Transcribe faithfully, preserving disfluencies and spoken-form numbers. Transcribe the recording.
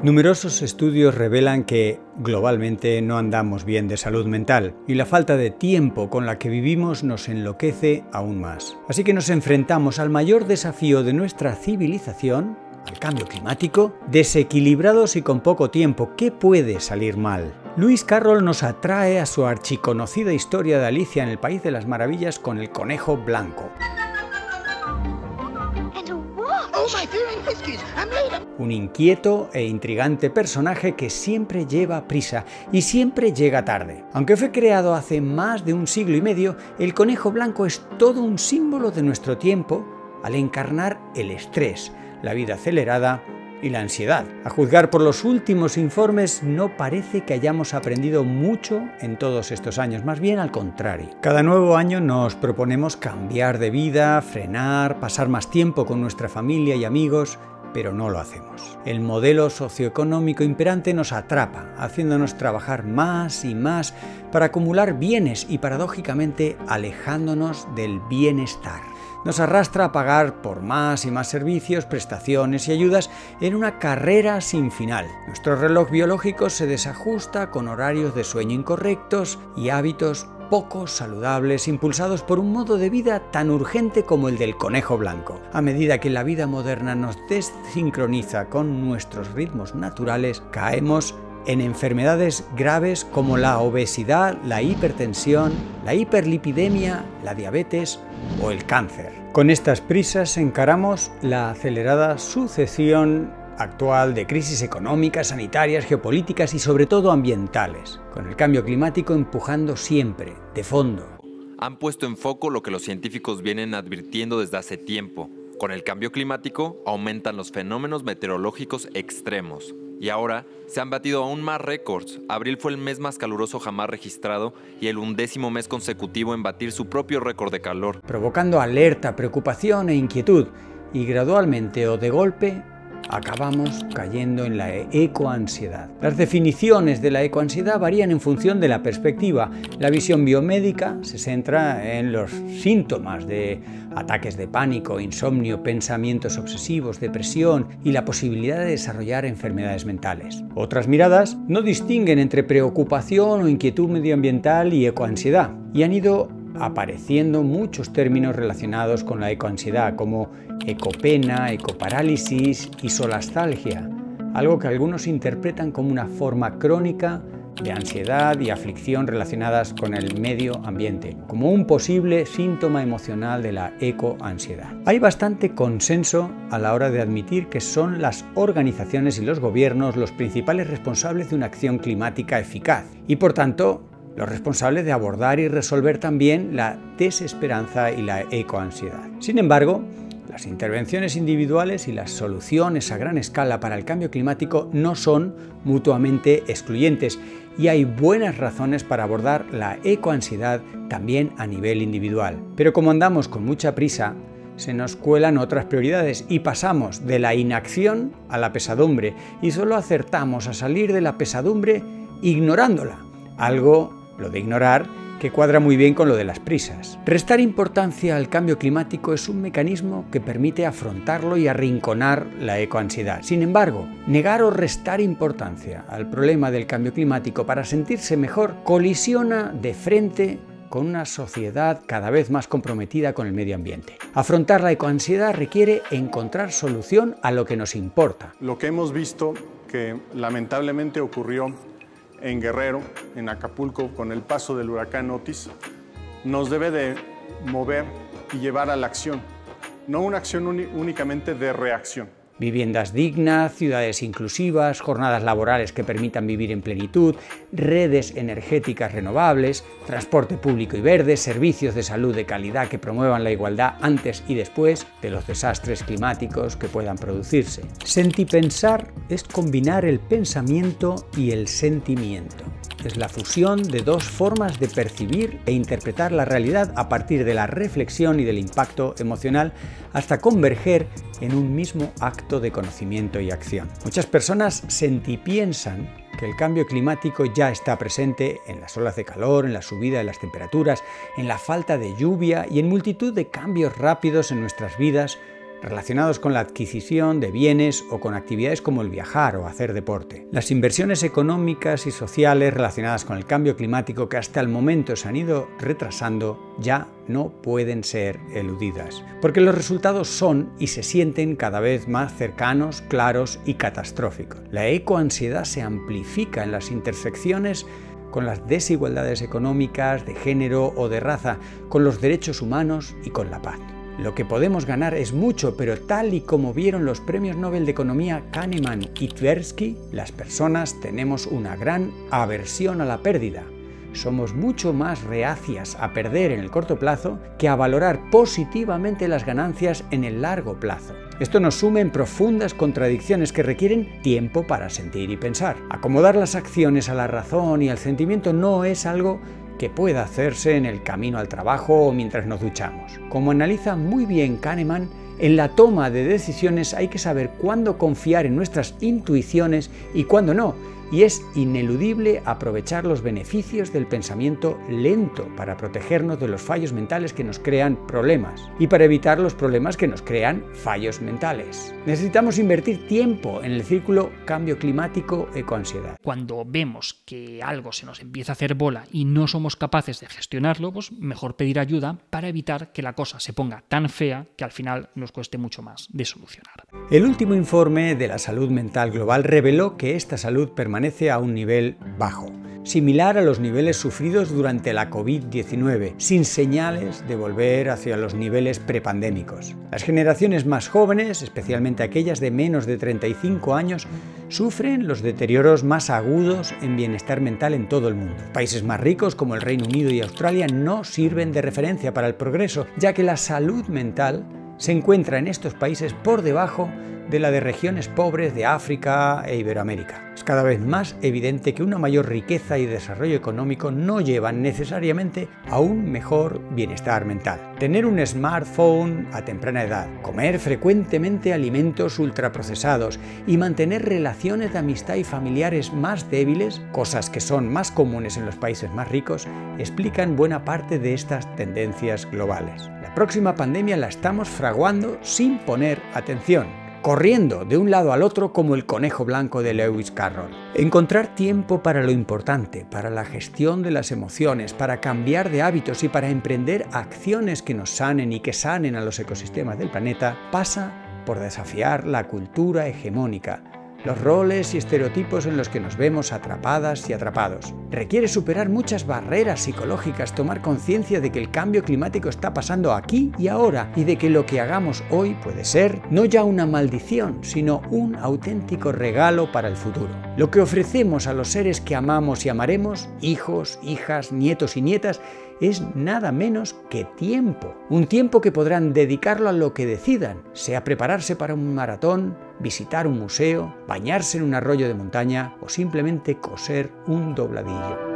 Numerosos estudios revelan que, globalmente, no andamos bien de salud mental y la falta de tiempo con la que vivimos nos enloquece aún más. Así que nos enfrentamos al mayor desafío de nuestra civilización, al cambio climático, desequilibrados y con poco tiempo. ¿Qué puede salir mal? Lewis Carroll nos atrae a su archiconocida historia de Alicia en el País de las Maravillas con el conejo blanco. Un inquieto e intrigante personaje que siempre lleva prisa y siempre llega tarde. Aunque fue creado hace más de un siglo y medio, el conejo blanco es todo un símbolo de nuestro tiempo al encarnar el estrés, la vida acelerada y la ansiedad. A juzgar por los últimos informes, no parece que hayamos aprendido mucho en todos estos años, más bien al contrario. Cada nuevo año nos proponemos cambiar de vida, frenar, pasar más tiempo con nuestra familia y amigos, pero no lo hacemos. El modelo socioeconómico imperante nos atrapa, haciéndonos trabajar más y más para acumular bienes y, paradójicamente, alejándonos del bienestar. Nos arrastra a pagar por más y más servicios, prestaciones y ayudas en una carrera sin final. Nuestro reloj biológico se desajusta con horarios de sueño incorrectos y hábitos poco saludables impulsados por un modo de vida tan urgente como el del conejo blanco. A medida que la vida moderna nos desincroniza con nuestros ritmos naturales, caemos en enfermedades graves como la obesidad, la hipertensión, la hiperlipidemia, la diabetes o el cáncer. Con estas prisas encaramos la acelerada sucesión actual de crisis económicas, sanitarias, geopolíticas y sobre todo ambientales, con el cambio climático empujando siempre, de fondo. Han puesto en foco lo que los científicos vienen advirtiendo desde hace tiempo. Con el cambio climático aumentan los fenómenos meteorológicos extremos. Y ahora se han batido aún más récords. Abril fue el mes más caluroso jamás registrado y el undécimo mes consecutivo en batir su propio récord de calor. Provocando alerta, preocupación e inquietud. Y gradualmente o de golpe acabamos cayendo en la ecoansiedad. Las definiciones de la ecoansiedad varían en función de la perspectiva. La visión biomédica se centra en los síntomas de ataques de pánico, insomnio, pensamientos obsesivos, depresión y la posibilidad de desarrollar enfermedades mentales. Otras miradas no distinguen entre preocupación o inquietud medioambiental y ecoansiedad y han ido apareciendo muchos términos relacionados con la ecoansiedad, como ecopena, ecoparálisis y solastalgia, algo que algunos interpretan como una forma crónica de ansiedad y aflicción relacionadas con el medio ambiente, como un posible síntoma emocional de la ecoansiedad. Hay bastante consenso a la hora de admitir que son las organizaciones y los gobiernos los principales responsables de una acción climática eficaz y, por tanto, los responsables de abordar y resolver también la desesperanza y la ecoansiedad. Sin embargo, las intervenciones individuales y las soluciones a gran escala para el cambio climático no son mutuamente excluyentes y hay buenas razones para abordar la ecoansiedad también a nivel individual. Pero como andamos con mucha prisa, se nos cuelan otras prioridades y pasamos de la inacción a la pesadumbre y solo acertamos a salir de la pesadumbre ignorándola, algo, lo de ignorar, que cuadra muy bien con lo de las prisas. Restar importancia al cambio climático es un mecanismo que permite afrontarlo y arrinconar la ecoansiedad. Sin embargo, negar o restar importancia al problema del cambio climático para sentirse mejor colisiona de frente con una sociedad cada vez más comprometida con el medio ambiente. Afrontar la ecoansiedad requiere encontrar solución a lo que nos importa. Lo que hemos visto que lamentablemente ocurrió en Guerrero, en Acapulco, con el paso del huracán Otis, nos debe de mover y llevar a la acción, no una acción únicamente de reacción. Viviendas dignas, ciudades inclusivas, jornadas laborales que permitan vivir en plenitud, redes energéticas renovables, transporte público y verde, servicios de salud de calidad que promuevan la igualdad antes y después de los desastres climáticos que puedan producirse. Sentipensar es combinar el pensamiento y el sentimiento. Es la fusión de dos formas de percibir e interpretar la realidad a partir de la reflexión y del impacto emocional hasta converger en un mismo acto de conocimiento y acción. Muchas personas sentipiensan que el cambio climático ya está presente en las olas de calor, en la subida de las temperaturas, en la falta de lluvia y en multitud de cambios rápidos en nuestras vidas relacionados con la adquisición de bienes o con actividades como el viajar o hacer deporte. Las inversiones económicas y sociales relacionadas con el cambio climático que hasta el momento se han ido retrasando ya no pueden ser eludidas, porque los resultados son y se sienten cada vez más cercanos, claros y catastróficos. La ecoansiedad se amplifica en las intersecciones con las desigualdades económicas, de género o de raza, con los derechos humanos y con la paz. Lo que podemos ganar es mucho, pero tal y como vieron los premios Nobel de Economía Kahneman y Tversky, las personas tenemos una gran aversión a la pérdida. Somos mucho más reacias a perder en el corto plazo que a valorar positivamente las ganancias en el largo plazo. Esto nos sume en profundas contradicciones que requieren tiempo para sentir y pensar. Acomodar las acciones a la razón y al sentimiento no es algo que pueda hacerse en el camino al trabajo o mientras nos duchamos. Como analiza muy bien Kahneman, en la toma de decisiones hay que saber cuándo confiar en nuestras intuiciones y cuándo no, y es ineludible aprovechar los beneficios del pensamiento lento para protegernos de los fallos mentales que nos crean problemas y para evitar los problemas que nos crean fallos mentales. Necesitamos invertir tiempo en el círculo cambio climático ecoansiedad. Cuando vemos que algo se nos empieza a hacer bola y no somos capaces de gestionarlo, pues mejor pedir ayuda para evitar que la cosa se ponga tan fea que al final nos cueste mucho más de solucionar. El último informe de la salud mental global reveló que esta salud permanece a un nivel bajo, similar a los niveles sufridos durante la COVID diecinueve, sin señales de volver hacia los niveles prepandémicos. Las generaciones más jóvenes, especialmente aquellas de menos de treinta y cinco años, sufren los deterioros más agudos en bienestar mental en todo el mundo. Países más ricos como el Reino Unido y Australia no sirven de referencia para el progreso, ya que la salud mental se encuentra en estos países por debajo de la de regiones pobres de África e Iberoamérica. Es cada vez más evidente que una mayor riqueza y desarrollo económico no llevan necesariamente a un mejor bienestar mental. Tener un smartphone a temprana edad, comer frecuentemente alimentos ultraprocesados y mantener relaciones de amistad y familiares más débiles, cosas que son más comunes en los países más ricos, explican buena parte de estas tendencias globales. La próxima pandemia la estamos fraguando sin poner atención, corriendo de un lado al otro como el conejo blanco de Lewis Carroll. Encontrar tiempo para lo importante, para la gestión de las emociones, para cambiar de hábitos y para emprender acciones que nos sanen y que sanen a los ecosistemas del planeta, pasa por desafiar la cultura hegemónica, los roles y estereotipos en los que nos vemos atrapadas y atrapados. Requiere superar muchas barreras psicológicas, tomar conciencia de que el cambio climático está pasando aquí y ahora y de que lo que hagamos hoy puede ser no ya una maldición, sino un auténtico regalo para el futuro. Lo que ofrecemos a los seres que amamos y amaremos, hijos, hijas, nietos y nietas, es nada menos que tiempo. Un tiempo que podrán dedicarlo a lo que decidan, sea prepararse para un maratón, visitar un museo, bañarse en un arroyo de montaña o simplemente coser un dobladillo.